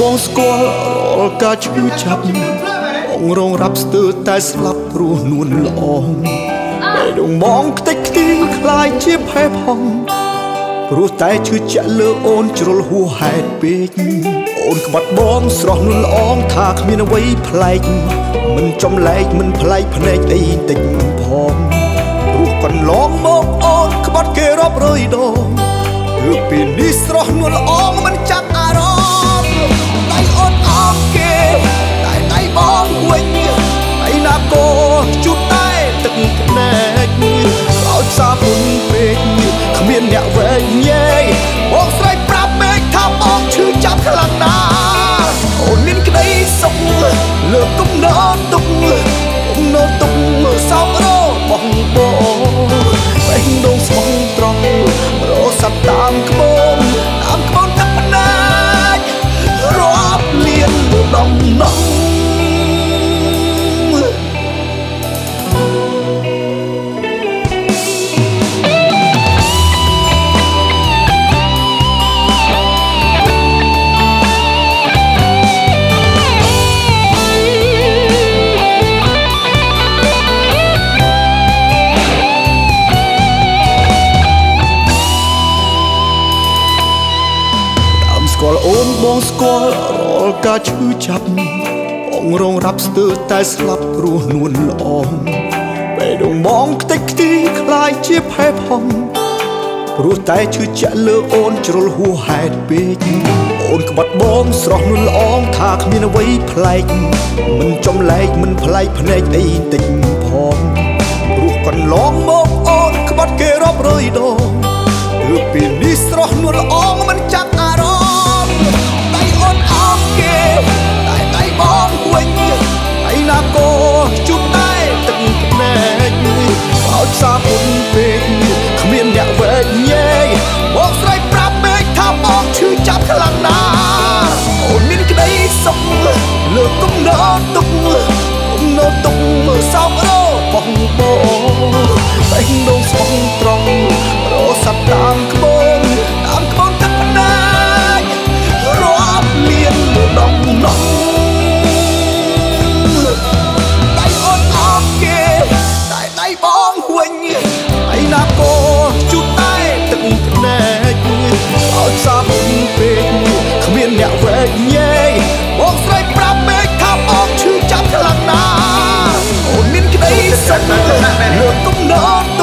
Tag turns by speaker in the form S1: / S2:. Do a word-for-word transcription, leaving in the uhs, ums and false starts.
S1: បងស្គាល់រាល់ការឈឺចាប់បងរងរាប់ស្ទើរតែស្លាប់ព្រោះនួនល្អពេលដងមងខ្ទេចខ្ទីខ្លាយជាផែផងព្រោះតែឈឺចាក់លើអូនជ្រុលហួសហេតុពេកអូនក្បត់បងស្រស់នួនល្អថាគ្មានអ្វីប្លែកមិនចំលែកមិនប្លែកភ្នែកអីតិចផងព្រោះកន្លងមកអូនក្បត់គេរាប់រយដងគឺពីនេះស្រស់នួនល្អមិនចាប់អារម្មណ៍ដៃអូនអោបគេតែដៃបងវិញឯណាក៏ជូតតែទឹកភ្នែកឲ្យសាពុនពេកគ្មានអ្នកវែងញែកបងស្រែកប្រាប់មេឃថាបងឈឺចាប់ខ្លាំងណាស់អូនមានក្តីសុខលើកទំនោរទុកទំនោរទុកសោករបងបងបេះដូងស្មោះត្រង់រស័ព្ទតាមក្បូនតាមក្បូនទឹកភ្នែករាប់លានដងណងស្គាល់អូនបងស្គាល់រាល់ការឈឺចាប់បងរងរាប់ស្ទើរតែស្លាប់ព្រោះនួនល្អពេលដងមងខ្ទេចខ្ទីខ្លាយជាផែផងព្រោះតែឈឺចាក់លើអូនជ្រុលហួសហេតុពេកអូនក្បត់បងស្រស់នួនល្អថាគ្មានអ្វីប្លែកមិនចំលែកមិនប្លែកភ្នែកអីតិចផងព្រោះកន្លងមកអូនក្បត់គេរាប់រយដងគឺពីនេះស្រស់នួនល្អមិនចាប់អារម្មណ៍តែដៃបងវិញឯណាក៏ជូតតែទឹកភ្នែកឲ្យសាពុនពេកគ្មានអ្នកវែងញែកបងស្រែកប្រាប់មេឃថាបងឈឺចាប់ខ្លាំងណាស់អូនមានក្តីសុខលើកទំនោរទុកទំនោរទុកសោករបងបងបេះដូងស្មោះត្រង់រស័ព្ទតាមក្បូនតាមក្បូនទឹកភ្នែករាប់លានដងណងដៃអូនអោបគេតែដៃបងវិញឯណាក៏ជូតតែទឹកភ្នែកឲ្យសាពុនពេកគ្មានអ្នកវែងញែកបងស្រែកប្រាប់មេឃថាបងឈឺចាប់ខ្លាំងណាស់អូនមានក្តីសុខលើកទំនោរ